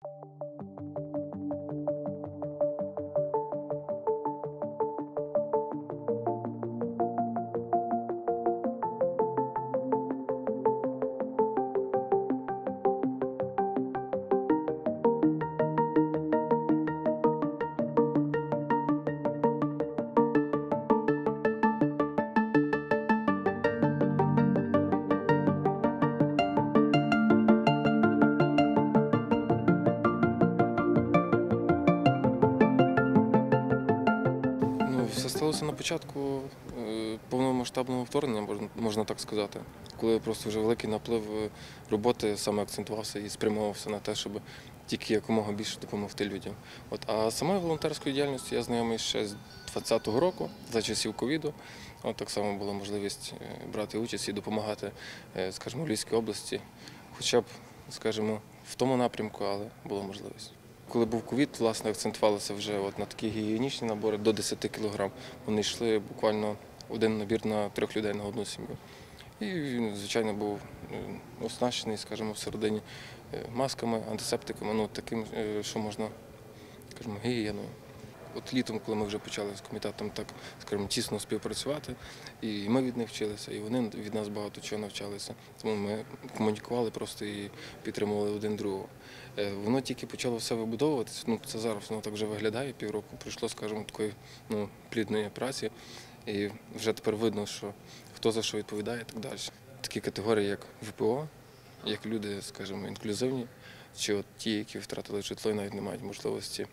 Все сталося на початку повномасштабного вторгнення, можна так сказати, коли просто вже великий наплив роботи саме акцентувався і спрямовувався на те, щоб тільки якомога більше допомогти людям. А самою волонтерською діяльністю я знайомий ще з 2020 року, за часів ковіду. Так само була можливість брати участь і допомагати, скажімо, в Львівській області, хоча б, скажімо, в тому напрямку, але була можливість. Коли був ковід, власне, акцентувалося вже на такі гігієнічні набори до 10 кг. Вони йшли буквально один набір на 3 людей на одну сім'ю. І він, звичайно, був оснащений, скажімо, всередині масками, антисептиками, таким, що можна, скажімо, гігієною. Літом, коли ми вже почали з комітетом так, скажімо, тісно співпрацювати, і ми від них вчилися, і вони від нас багато чого навчалися. Тому ми комунікували просто і підтримували один другого. Воно тільки почало все вибудовуватися, це зараз воно так вже виглядає, півроку пройшло, скажімо, такої плідної праці, і вже тепер видно, що хто за що відповідає і так далі. Такі категорії, як ВПО, як люди, скажімо, інклюзивні, чи ті, які втратили житло і навіть не мають можливості,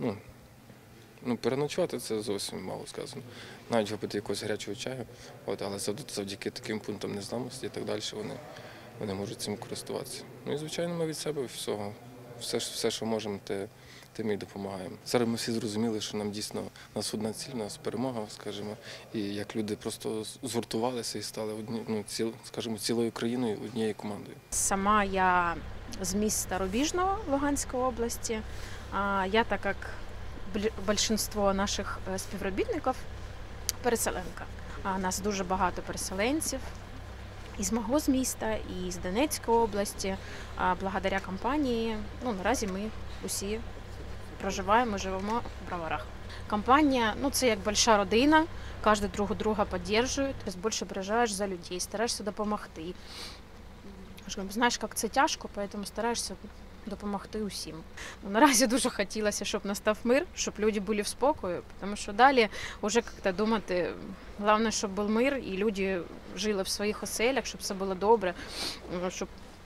переночувати – це зовсім мало сказано. Навіть випити якогось гарячого чаю, але завдяки таким пунктам незламності і так далі вони можуть цим користуватися. І, звичайно, ми від себе все, що можемо, тим і допомагаємо. Зараз ми всі зрозуміли, що нам дійсно, у нас одна ціль, у нас перемога, скажімо, і як люди просто згуртувалися і стали цілою країною, однією командою. Сама я з міста Рубіжного Луганської області. Я, так як більшість наших співробітників переселенка. Нас дуже багато переселенців із мого міста, і з Донецької області. Благодаря компанії, наразі ми усі проживаємо, живемо в Броварах. Компанія, це як велика родина, кожен друг друга підтримує, тобто більше приїжджаєш за людей, стараєшся допомогти. Знаєш, як це тяжко, тому стараєшся допомогти усім. Наразі дуже хотілося, щоб настав мир, щоб люди були в спокої, тому що далі вже як-то думати, головне, щоб був мир і люди жили в своїх оселях, щоб все було добре, щоб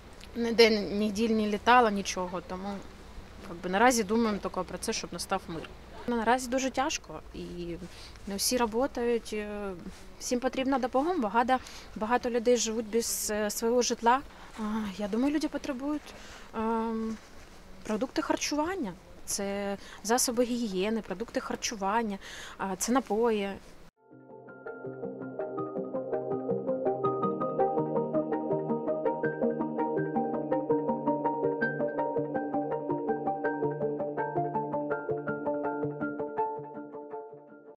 ніде не літало нічого. Тому наразі думаємо тільки про це, щоб настав мир. Наразі дуже тяжко і не всі працюють, всім потрібна допомога, багато людей живуть без свого житла. Я думаю, люди потребують продукти харчування, це засоби гігієни, продукти харчування, це напої.